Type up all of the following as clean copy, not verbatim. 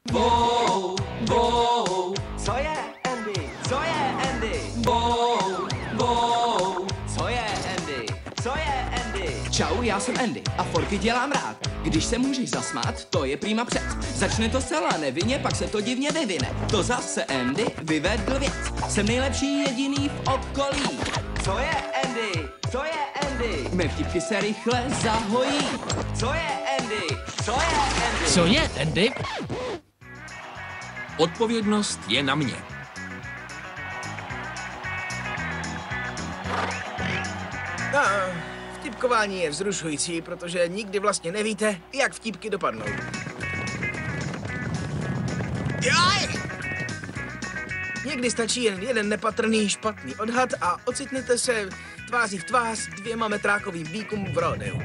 Wow, wow. Co je, Andy? Co je, Andy? Wow, wow. Co je, Andy? Co je, Andy? Čau, já jsem Andy a forky dělám rád. Když se můžeš zasmát, to je prima před. Začne to zcela nevinně, pak se to divně vyvine. To zase Andy vyvedl věc. Jsem nejlepší jediný v okolí. Co je, Andy? Co je, Andy? Mé vtipky se rychle zahojí. Co je, Andy? Co je, Andy? Co je, Andy? Odpovědnost je na mě. Vtipkování je vzrušující, protože nikdy vlastně nevíte, jak vtipky dopadnou. Jaj! Někdy stačí jen jeden nepatrný špatný odhad a ocitnete se tváří v tvář 2 metrákovým býkům v rodeu.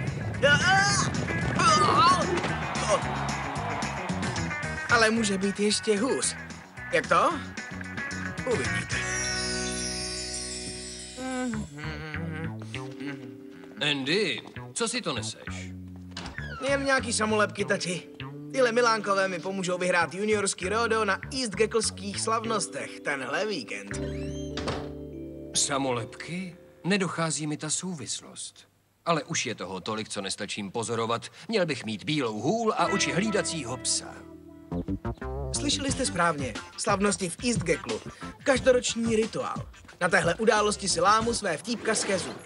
Ale může být ještě hůř. Jak to? Uvidíte. Andy, co si to neseš? Jen nějaký samolepky, tati. Tyhle milánkové mi pomůžou vyhrát juniorský rodeo na East Gackleských slavnostech tenhle víkend. Samolepky? Nedochází mi ta souvislost. Ale už je toho tolik, co nestačím pozorovat. Měl bych mít bílou hůl a oči hlídacího psa. Slyšeli jste správně. Slavnosti v East Gacklu. Každoroční rituál. Na téhle události si lámu své vtípkařské zuby.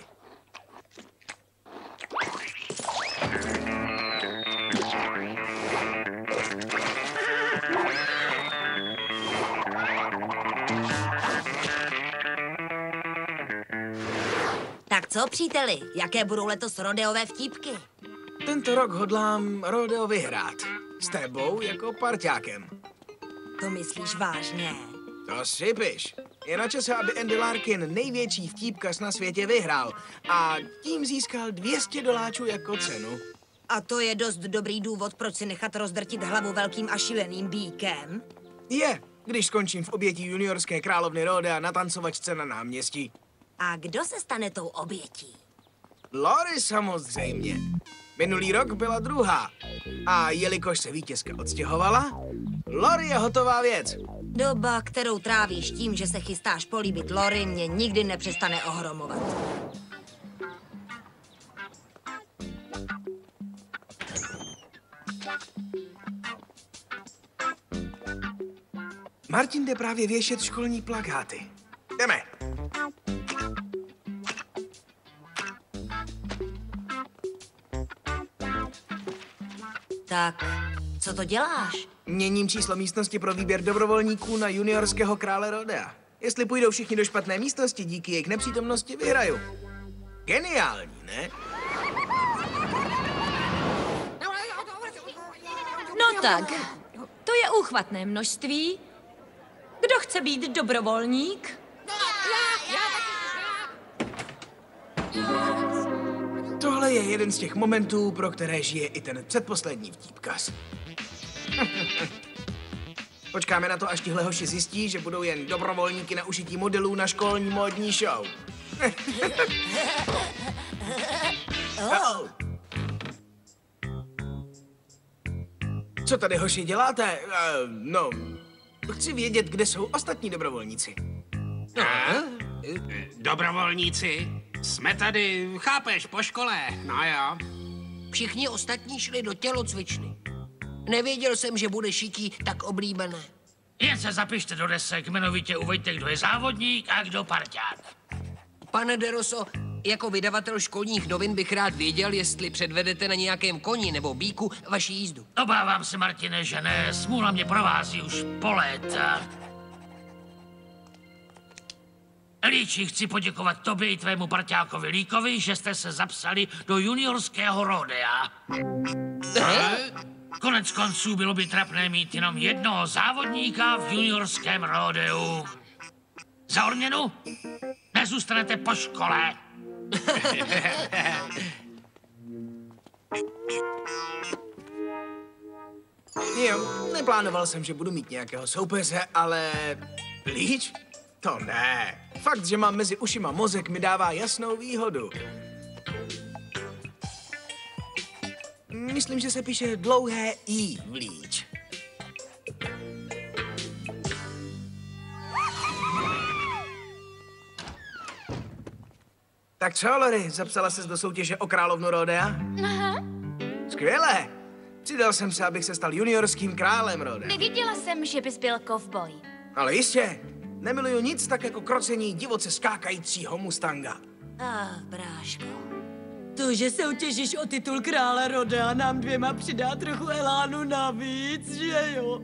Tak co, příteli, jaké budou letos rodeové vtípky? Tento rok hodlám rodeo vyhrát. S tebou jako parťákem. To myslíš vážně? To sypiš. Je na čase, aby Andy Larkin, největší vtípkař na světě, vyhrál. A tím získal $200 jako cenu. A to je dost dobrý důvod, proč si nechat rozdrtit hlavu velkým a šíleným býkem? Je, když skončím v obětí juniorské královny rodea na tancovačce na náměstí. A kdo se stane tou obětí? Lori samozřejmě. Minulý rok byla druhá. A jelikož se vítězka odstěhovala, Lori je hotová věc. Doba, kterou trávíš tím, že se chystáš políbit Lori, mě nikdy nepřestane ohromovat. Martin jde právě věšet školní plakáty. Jdeme. Tak, co to děláš? Měním číslo místnosti pro výběr dobrovolníků na juniorského krále rodea. Jestli půjdou všichni do špatné místnosti, díky jejich nepřítomnosti vyhraju. Geniální, ne? No tak, to je úchvatné množství. Kdo chce být dobrovolník? Tohle je jeden z těch momentů, pro které žije i ten předposlední vtípkař. Počkáme na to, až tihle hoši zjistí, že budou jen dobrovolníky na ušití modelů na školní módní show. Co tady, hoši, děláte? No, chci vědět, kde jsou ostatní dobrovolníci. Dobrovolníci? Jsme tady, chápeš, po škole, no jo. Všichni ostatní šli do tělocvičny. Nevěděl jsem, že bude šití tak oblíbené. Jen se zapište do desek, jmenovitě uveďte, kdo je závodník a kdo parťák. Pane Deroso, jako vydavatel školních novin bych rád věděl, jestli předvedete na nějakém koni nebo býku vaši jízdu. Obávám se, Martine, že ne. Smůla mě provází už po léta. Líči, chci poděkovat tobě i tvému parťákovi Líkovi, že jste se zapsali do juniorského rodea. Konec konců bylo by trapné mít jenom jednoho závodníka v juniorském rodeu. Za odměnu nezůstanete po škole. Jo, neplánoval jsem, že budu mít nějakého soupeře, ale... Líč? To ne. Fakt, že mám mezi ušima mozek, mi dává jasnou výhodu. Myslím, že se píše dlouhé I v Líč. Tak co, Lori, zapsala ses do soutěže o královnu rodea? Aha. Skvěle. Přidal jsem se, abych se stal juniorským králem rodea. Nevěděla jsem, že bys byl kovboj. Ale jistě, nemiluju nic tak jako krocení divoce skákajícího mustanga. Bráško. To, že soutěžíš o titul krále rodea, nám dvěma přidá trochu elánu navíc, že jo?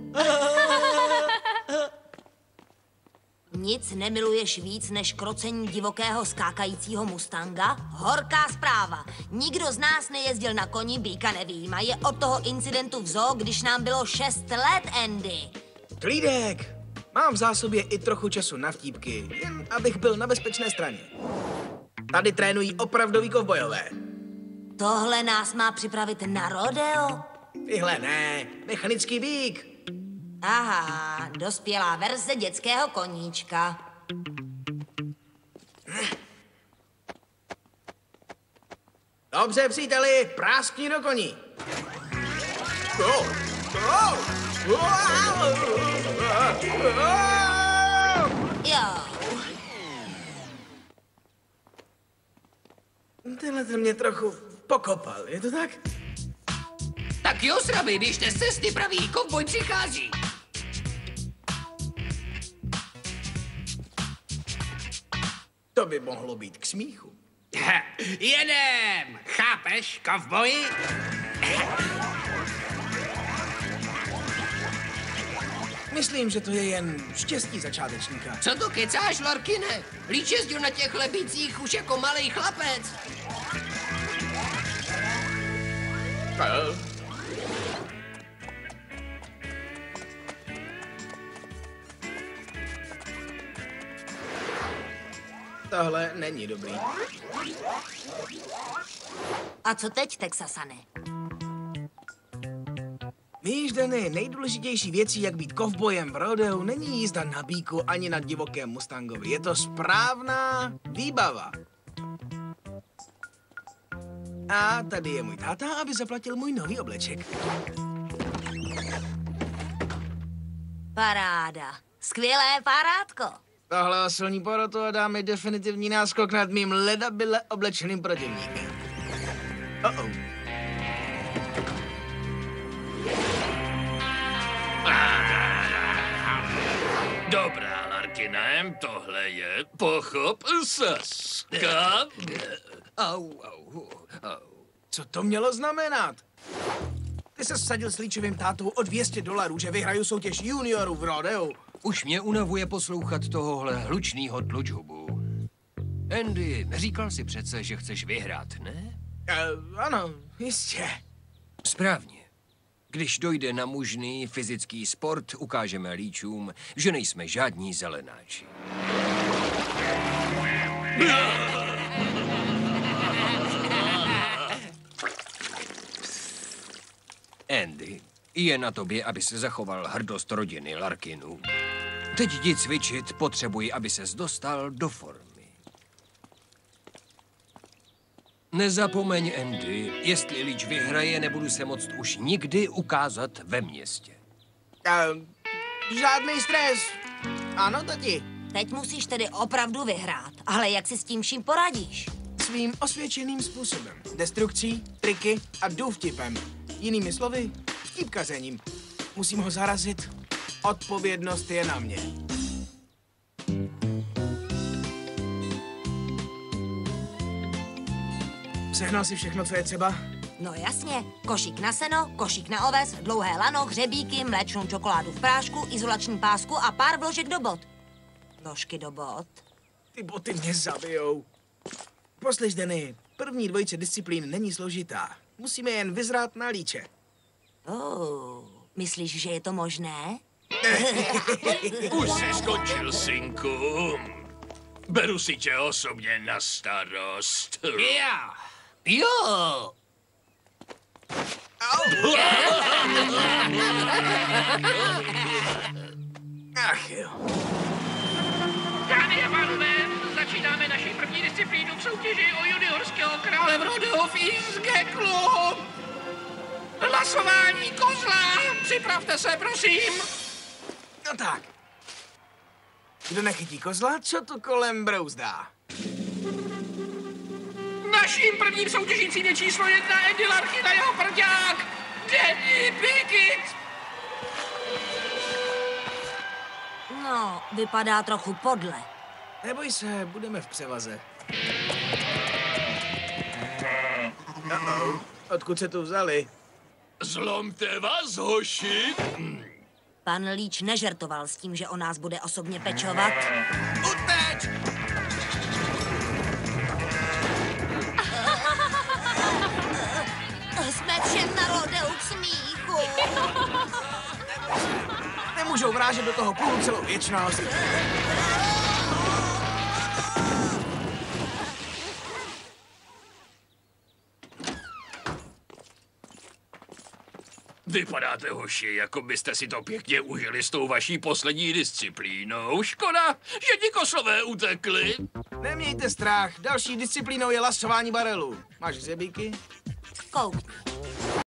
Nic nemiluješ víc než krocení divokého skákajícího mustanga? Horká zpráva. Nikdo z nás nejezdil na koni, býka nevyjímaje od toho incidentu v zoo, když nám bylo 6 let, Andy. Klídek! Mám v zásobě i trochu času na vtípky, jen abych byl na bezpečné straně. Tady trénují opravdoví kovbojové. Tohle nás má připravit na rodeo? Tyhle ne, mechanický býk. Aha, dospělá verze dětského koníčka. Dobře, příteli, práskni do koní. Jo. Tenhle ten mě trochu pokopal, je to tak? Tak jo, sraby, běžte z cesty, pravý kovboj přichází. To by mohlo být k smíchu. Jedem! Chápeš, kovboji? Myslím, že to je jen štěstí začátečníka. Co to kecáš, Larkine? Líč jezdil na těch lebících už jako malej chlapec. Tohle není dobrý. A co teď, Texasane? Víš, Danny, nejdůležitější věcí, jak být kovbojem v rodeu, není jízda na býku ani na divokém mustangovi. Je to správná výbava. A tady je můj táta, aby zaplatil můj nový obleček. Paráda. Skvělé parádko. Tohle osilní poroto dá mi definitivní náskok nad mým ledabyle oblečeným protivníkem. Dobrá, Larkine, tohle je pochop Saska. Co to mělo znamenat? Ty se vsadil s líčovým tátou o $200, že vyhraju soutěž juniorů v rodeu. Už mě unavuje poslouchat tohohle hlučnýho tlučhubu. Andy, říkal si přece, že chceš vyhrát, ne? Ano, jistě. Správně. Když dojde na mužný fyzický sport, ukážeme líčům, že nejsme žádní zelenáči. Andy, je na tobě, aby se zachoval hrdost rodiny Larkinů. Teď jdi cvičit, potřebuji, aby ses dostal do formy. Nezapomeň, Andy, jestli líč vyhraje, nebudu se moct už nikdy ukázat ve městě. Žádný stres. Ano, tati. Teď musíš tedy opravdu vyhrát, ale jak si s tím vším poradíš? Svým osvědčeným způsobem. Destrukcí, triky a důvtipem. Jinými slovy, vtipkařením. Musím ho zarazit. Odpovědnost je na mě. Sehnal si všechno, co je třeba? No jasně, košík na seno, košík na oves, dlouhé lano, hřebíky, mléčnou čokoládu v prášku, izolační pásku a pár vložek do bot. Vložky do bot? Ty boty mě zabijou. Poslyš, Danny, první dvojice disciplín není složitá. Musíme jen vyzrát na líče. Myslíš, že je to možné? Už jsi skončil, synku. Beru si tě osobně na starost. Jo. Ach jo. Dámy a pánové, začínáme naši první disciplínu v soutěži o juniorského krále v rodeu v Eastgeklu. Hlasování kozla, připravte se, prosím. No tak. Kdo nechytí kozla, co tu kolem brouzdá? Naším prvním soutěžícím je číslo 1 Andy Larkin a jeho prďák Danny Pickett. No, vypadá trochu podle. Neboj se, budeme v převaze. Odkud se tu vzali? Zlomte vás, hoši. Pan Líč nežertoval s tím, že o nás bude osobně pečovat. Uteč! Jsme všem na rodeu k smíchu. Nemůžou vrážet do toho kůlu celou věčnost. Vypadáte, hoši, jako byste si to pěkně užili s tou vaší poslední disciplínou. Škoda, že dikoslové utekli. Nemějte strach, další disciplínou je lasování barelů. Máš hřebíky? Koukni.